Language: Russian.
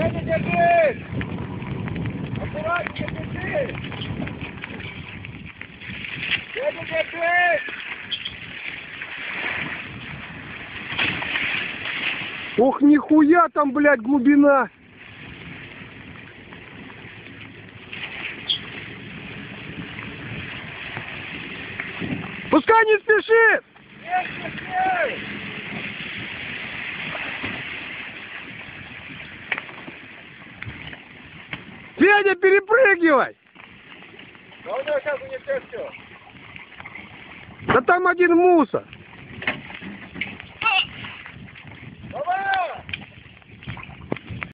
Федя, держись! Аккуратнее, держись! Федя, держись! Ох, нихуя там, блядь, глубина. Пускай не спешит! Нет, нет! Федя, перепрыгивай! Да у него сейчас унесет все. Да там один мусор. Давай!